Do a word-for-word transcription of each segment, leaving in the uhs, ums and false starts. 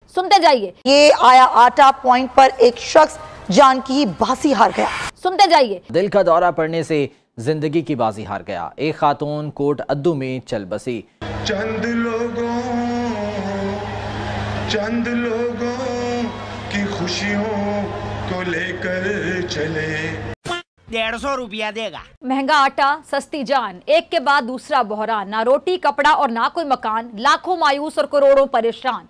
सुनते जाइए। ये आया आटा पॉइंट पर एक शख्स जान की बाजी हार गया। सुनते जाइए। दिल का दौरा पड़ने से जिंदगी की बाजी हार गया। एक खातून कोट अद्दू में चल बसी। चंद लोगों चंद लोगों की खुशियों को लेकर चले। डेढ़ सौ रुपया देगा। महंगा आटा, सस्ती जान, एक के बाद दूसरा बहरान, ना रोटी कपड़ा और ना कोई मकान, लाखों मायूस और करोड़ों परेशान।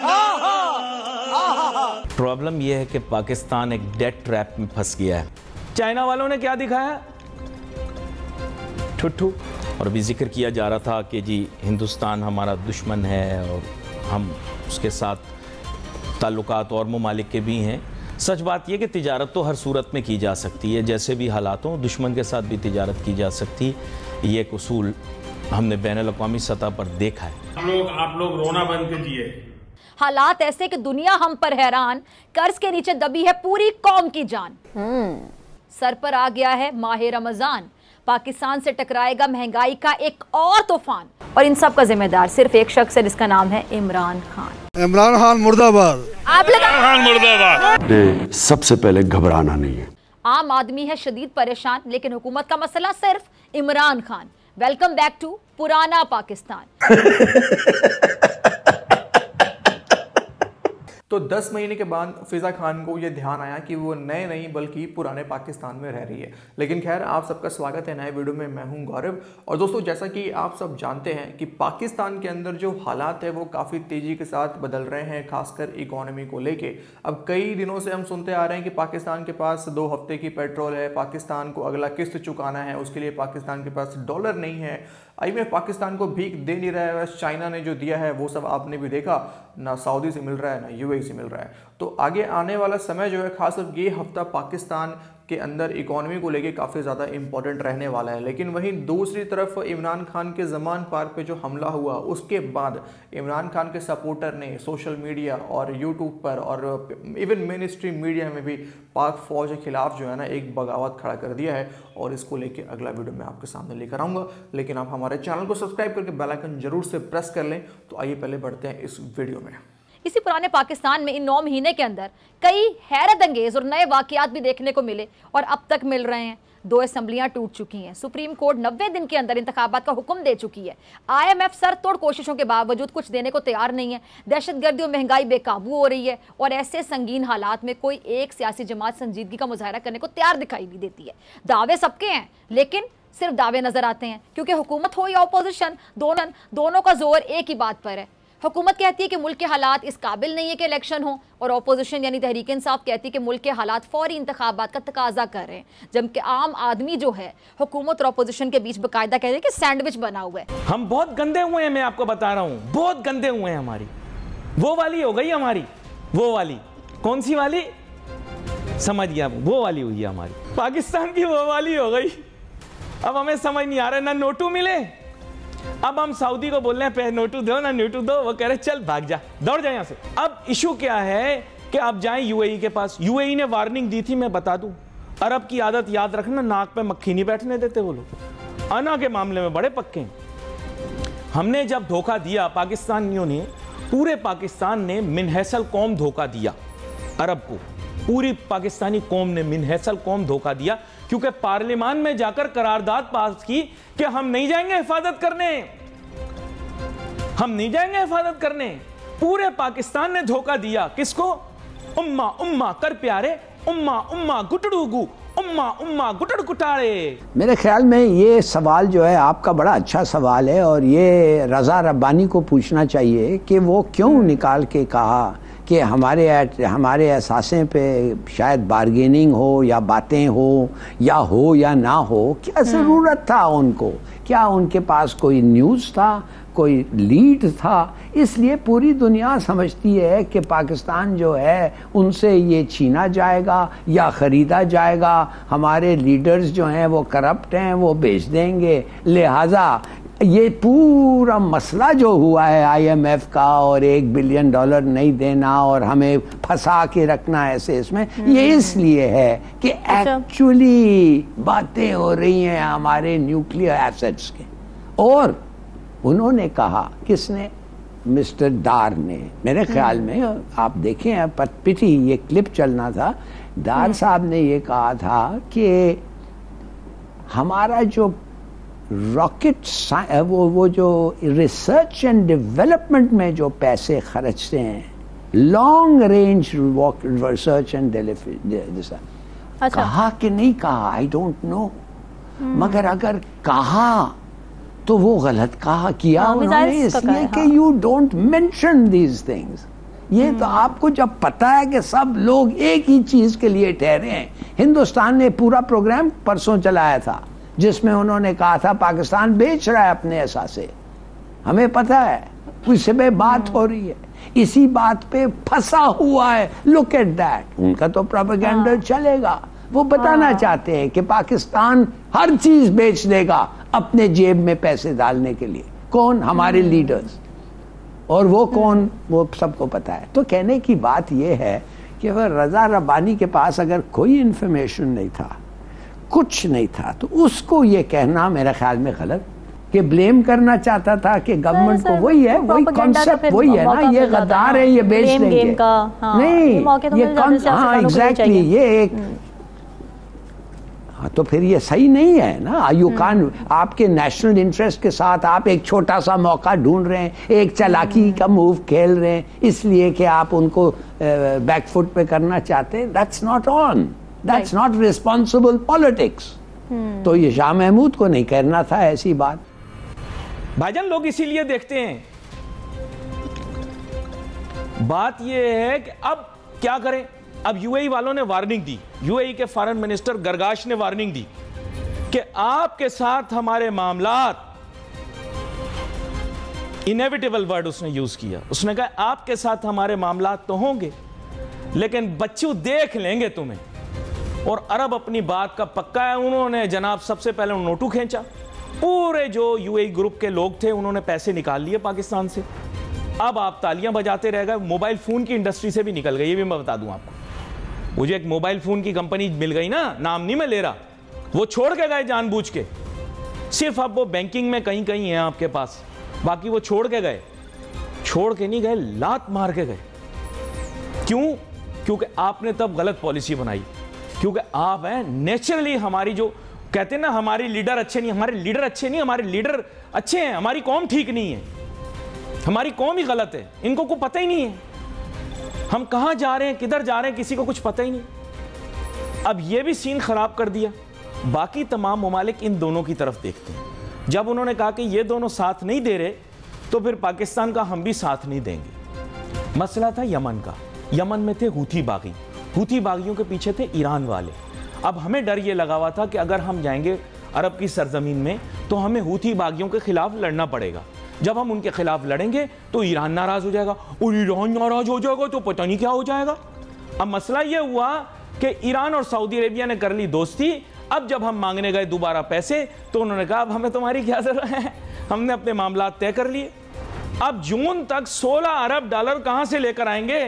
प्रॉब्लम यह है कि पाकिस्तान एक डेट ट्रैप में फंस गया है। चाइना वालों ने क्या दिखाया? ठुट्ठू। और भी जिक्र किया जा रहा था कि जी हिंदुस्तान हमारा दुश्मन है और हम उसके साथ ताल्लुकात और ममालिक के भी हैं। सच बात यह कि तिजारत तो हर सूरत में की जा सकती है, जैसे भी हालात हों दुश्मन के साथ भी तिजारत की जा सकती है। ये एक उसूल हमने बैनुल-अक़वामी सतह पर देखा है। हम लोग आप लोग रोना बंद कीजिए। हालात ऐसे कि दुनिया हम पर हैरान, कर्ज के नीचे दबी है पूरी कौम की जान। सर पर आ गया है माह रमजान, पाकिस्तान से टकराएगा महंगाई का एक और तूफान। और इन सब का जिम्मेदार सिर्फ एक शख्स है जिसका नाम है इमरान खान। इमरान खान मुर्दाबाद। आप खान मुर्दाबाद। ने सबसे पहले घबराना नहीं है। आम आदमी है शदीद परेशान, लेकिन हुकूमत का मसला सिर्फ Imran Khan. Welcome back to पुराना पाकिस्तान। तो दस महीने के बाद फिजा खान को यह ध्यान आया कि वो नए नहीं बल्कि पुराने पाकिस्तान में रह रही है। लेकिन खैर, आप सबका स्वागत है नए वीडियो में। मैं हूं गौरव। और दोस्तों, जैसा कि आप सब जानते हैं कि पाकिस्तान के अंदर जो हालात है वो काफ़ी तेज़ी के साथ बदल रहे हैं, खासकर इकोनॉमी को लेके। अब कई दिनों से हम सुनते आ रहे हैं कि पाकिस्तान के पास दो हफ्ते की पेट्रोल है, पाकिस्तान को अगला किस्त चुकाना है, उसके लिए पाकिस्तान के पास डॉलर नहीं है, आईएमएफ पाकिस्तान को भीख दे नहीं रहा है, चाइना ने जो दिया है वो सब आपने भी देखा, ना सऊदी से मिल रहा है ना यूएई से मिल रहा है। तो आगे आने वाला समय जो है, खासकर ये हफ्ता पाकिस्तान के अंदर इकोनॉमी को लेके काफ़ी ज़्यादा इंपॉर्टेंट रहने वाला है। लेकिन वहीं दूसरी तरफ इमरान खान के ज़मान पार्क पे जो हमला हुआ, उसके बाद इमरान खान के सपोर्टर ने सोशल मीडिया और यूट्यूब पर और इवन मेन स्ट्रीम मीडिया में भी पाक फौज के खिलाफ जो है ना एक बगावत खड़ा कर दिया है। और इसको लेके अगला वीडियो मैं आपके सामने लेकर आऊँगा। लेकिन आप हमारे चैनल को सब्सक्राइब करके बेल आइकन जरूर से प्रेस कर लें। तो आइए पहले बढ़ते हैं इस वीडियो में। इसी पुराने पाकिस्तान में इन नौ महीने के अंदर कई हैरत अंगेज और नए वाकयात भी देखने को मिले और अब तक मिल रहे हैं। दो असेंबलियां टूट चुकी हैं, सुप्रीम कोर्ट नब्बे दिन के अंदर इंतखाबात का हुक्म दे चुकी है, आईएमएफ सर तोड़ कोशिशों के बावजूद कुछ देने को तैयार नहीं है, दहशतगर्दी और महंगाई बेकाबू हो रही है। और ऐसे संगीन हालात में कोई एक सियासी जमात संजीदगी का मुजाहरा करने को तैयार दिखाई नहीं देती है। दावे सबके हैं, लेकिन सिर्फ दावे नजर आते हैं, क्योंकि हुकूमत हो या अपोजिशन, दोनों दोनों का जोर एक ही बात पर है। हुकूमत कहती है कि मुल्क के हालात इस काबिल नहीं है कि इलेक्शन हो, और अपोजिशन यानी तहरीक इंसाफ कहती है कि मुल्क के हालात फौरी इंतखाबात का तकाजा कर रहे हैं। जबकि आम आदमी जो है हुकूमत और अपोजिशन के बीच बाकायदा कहते हैं कि सैंडविच बना हुआ है। हम बहुत गंदे हुए हैं, मैं आपको बता रहा हूँ, बहुत गंदे हुए हैं। हमारी वो वाली हो गई, हमारी वो वाली। कौन सी वाली? समझ गया, वो वाली हुई है हमारी। पाकिस्तान की वो वाली हो गई। अब हमें समझ नहीं आ रहा, ना नोटू मिले। अब हम सऊदी को बोल रहे हैं पे नोटू दो ना नोटू दो, वो कह रहे चल भाग जा, दौड़ जा यहाँ से। अब इशू क्या है कि आप जाएं यूएई के पास। यूएई ने वार्निंग दी थी, मैं बता दूं, अरब की आदत याद रखना, नाक पे मक्खी नहीं बैठने देते वो लोग। अना के मामले में बड़े पक्के हैं। हमने जब धोखा दिया, पाकिस्तानियों ने, पूरे पाकिस्तान ने मिनहसल कौम धोखा दिया अरब को। पूरी पाकिस्तानी कौम ने मिनहसल कौम धोखा दिया, क्योंकि पार्लियामान में जाकर करारदाद पास की कि हम नहीं जाएंगे हिफाजत करने, हम नहीं जाएंगे हिफाजत करने। पूरे पाकिस्तान ने धोखा दिया किसको? उम्मा उम्मा कर प्यारे, उम्मा उम्मा गुटड़ूगू, उम्मा उम्मा गुटड़ गुटारे। मेरे ख्याल में ये सवाल जो है आपका बड़ा अच्छा सवाल है, और ये रजा रब्बानी को पूछना चाहिए कि वो क्यों निकाल के कहा कि हमारे हमारे एहसासें पे शायद बार्गेनिंग हो या बातें हो या हो या ना हो। क्या ज़रूरत था उनको? क्या उनके पास कोई न्यूज़ था, कोई लीड था? इसलिए पूरी दुनिया समझती है कि पाकिस्तान जो है उनसे ये छीना जाएगा या ख़रीदा जाएगा। हमारे लीडर्स जो हैं वो करप्ट हैं, वो बेच देंगे। लिहाजा ये पूरा मसला जो हुआ है आईएमएफ का, और एक बिलियन डॉलर नहीं देना और हमें फंसा के रखना ऐसे इसमें, ये इसलिए है कि एक्चुअली बातें हो रही हैं हमारे न्यूक्लियर एसेट्स के। और उन्होंने कहा, किसने? मिस्टर डार ने, मेरे ख्याल में, आप देखें पिटी ये क्लिप चलना था, डार साहब ने ये कहा था कि हमारा जो रॉकेट वो वो जो रिसर्च एंड डेवलपमेंट में जो पैसे खर्चते हैं, long range research and development, कहा कि नहीं कहा आई डोंट नो, मगर अगर कहा तो वो गलत कहा किया उन्होंने, इसलिए कि you don't mention these things. ये तो आपको जब पता है कि सब लोग एक ही चीज के लिए ठहरे हैं। हिंदुस्तान ने पूरा प्रोग्राम परसों चलाया था जिसमें उन्होंने कहा था पाकिस्तान बेच रहा है अपने एहसासे, हमें पता है, उससे पे बात हो रही है, इसी बात पे फंसा हुआ है। लुक एट दैट, उनका तो प्रोपेगेंडा चलेगा। वो बताना चाहते हैं कि पाकिस्तान हर चीज बेच देगा अपने जेब में पैसे डालने के लिए। कौन? हमारे लीडर्स। और वो कौन? वो सबको पता है। तो कहने की बात ये है कि वह रजा रब्बानी के पास अगर कोई इंफॉर्मेशन नहीं था, कुछ नहीं था, तो उसको ये कहना मेरे ख्याल में गलत, कि ब्लेम करना चाहता था कि गवर्नमेंट को, वही है, वही कॉन्सेप्ट वही है ना, ये गद्दार है, ये बेच देंगे। नहीं, ये हाँ एग्जैक्टली, ये एक, तो फिर ये सही नहीं है ना। यू कान, आपके नेशनल इंटरेस्ट के साथ आप एक छोटा सा मौका ढूंढ रहे हैं, एक चालाकी का मूव खेल रहे हैं, इसलिए कि आप उनको बैकफुट पे करना चाहते हैं। That's not on, that's not responsible politics. तो ये शाह महमूद को नहीं करना था ऐसी बात। भाईजान, लोग इसीलिए देखते हैं। बात ये है कि अब क्या करें। अब यूएई वालों ने वार्निंग दी, यूएई के फॉरेन मिनिस्टर गरगाश ने वार्निंग दी कि आपके साथ हमारे मामलात, इनेविटेबल वर्ड उसने यूज किया, उसने कहा आपके साथ हमारे मामलात तो होंगे लेकिन बच्चों देख लेंगे तुम्हें। और अरब अपनी बात का पक्का है। उन्होंने जनाब सबसे पहले नोटू खींचा, पूरे जो यूएई ग्रुप के लोग थे उन्होंने पैसे निकाल लिए पाकिस्तान से। अब आप तालियां बजाते रह गए। मोबाइल फोन की इंडस्ट्री से भी निकल गए, ये भी मैं बता दूं आपको। मुझे एक मोबाइल फोन की कंपनी मिल गई ना, नाम नहीं मैं ले रहा, वो छोड़ के गए जानबूझ के। सिर्फ अब वो बैंकिंग में कहीं कहीं है आपके पास, बाकी वो छोड़ के गए। छोड़ के नहीं गए, लात मार के गए। क्यों? क्योंकि आपने तब गलत पॉलिसी बनाई। क्योंकि आप हैं नेचुरली, हमारी जो कहते हैं ना हमारे लीडर अच्छे नहीं, हमारे लीडर अच्छे नहीं, हमारे लीडर अच्छे हैं, हमारी कौम ठीक नहीं है, हमारी कौम ही गलत है। इनको को पता ही नहीं है हम कहां जा रहे हैं, किधर जा रहे हैं, किसी को कुछ पता ही नहीं। अब ये भी सीन खराब कर दिया। बाकी तमाम ममालिक इन दोनों की तरफ देखते हैं। जब उन्होंने कहा कि ये दोनों साथ नहीं दे रहे तो फिर पाकिस्तान का हम भी साथ नहीं देंगे। मसला था यमन का। यमन में थे हूथी बागी, हूथी बागियों के पीछे थे ईरान वाले। अब हमें डर ये लगा हुआ था कि अगर हम जाएंगे अरब की सरजमीन में तो हमें हूथी बागियों के खिलाफ लड़ना पड़ेगा। जब हम उनके खिलाफ लड़ेंगे तो ईरान नाराज हो जाएगा, और ईरान नाराज हो जाएगा तो पता नहीं क्या हो जाएगा। अब मसला यह हुआ कि ईरान और सऊदी अरेबिया ने कर ली दोस्ती। अब जब हम मांगने गए दोबारा पैसे तो उन्होंने कहा अब हमें तुम्हारी क्या जरूरत है, हमने अपने मामला तय कर लिए। अब जून तक सोलह अरब डॉलर कहां से लेकर आएंगे?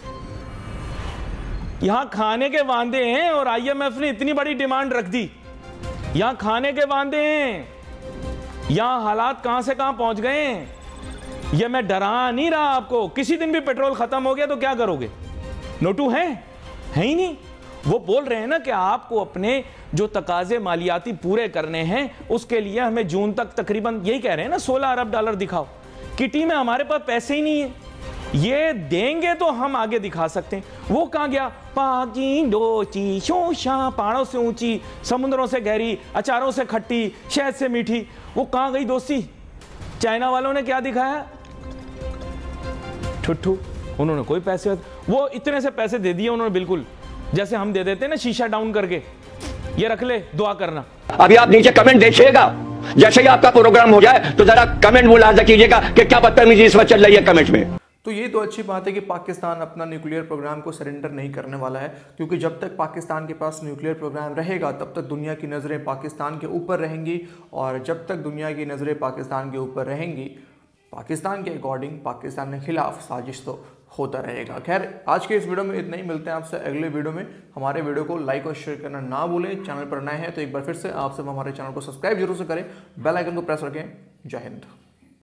यहां खाने के वांदे हैं और आईएमएफ ने इतनी बड़ी डिमांड रख दी। यहां खाने के वांदे हैं, यहां हालात कहां से कहां पहुंच गए हैं। ये मैं डरा नहीं रहा आपको। किसी दिन भी पेट्रोल खत्म हो गया तो क्या करोगे? नोटू है है ही नहीं। वो बोल रहे हैं ना कि आपको अपने जो तकाजे मालियाती पूरे करने हैं उसके लिए हमें जून तक तकरीबन, यही कह रहे हैं ना, सोलह अरब डॉलर दिखाओ। किटी में हमारे पास पैसे ही नहीं है, ये देंगे तो हम आगे दिखा सकते हैं। वो कहां गया? पाकी डोची शोशा, पहाड़ों से ऊंची, समुद्रों से गहरी, अचारों से खट्टी, शहद से मीठी। वो कहां गई दोस्ती? चाइना वालों ने क्या दिखाया? ठुट्ठू। उन्होंने कोई पैसे, वो इतने से पैसे दे दिए उन्होंने, बिल्कुल जैसे हम दे देते हैं ना शीशा डाउन करके, ये रख ले, दुआ करना। अभी आप नीचे कमेंट देखिएगा, जैसे ही आपका प्रोग्राम हो जाए तो जरा कमेंट मुलाजा कीजिएगा कि क्या बदतमीजी इस वक्त चल रही है कमेंट में। तो ये तो अच्छी बात है कि पाकिस्तान अपना न्यूक्लियर प्रोग्राम को सरेंडर नहीं करने वाला है, क्योंकि जब तक पाकिस्तान के पास न्यूक्लियर प्रोग्राम रहेगा तब तक दुनिया की नज़रें पाकिस्तान के ऊपर रहेंगी, और जब तक दुनिया की नज़रें पाकिस्तान के ऊपर रहेंगी, पाकिस्तान के अकॉर्डिंग पाकिस्तान के खिलाफ साजिश तो होता रहेगा। खैर, आज के इस वीडियो में इतना ही। मिलते हैं आपसे अगले वीडियो में। हमारे वीडियो को लाइक और शेयर करना ना भूलें। चैनल पर नए हैं तो एक बार फिर से आप सब हमारे चैनल को सब्सक्राइब जरूर से करें, बेल आइकन को प्रेस रखें। जय हिंद।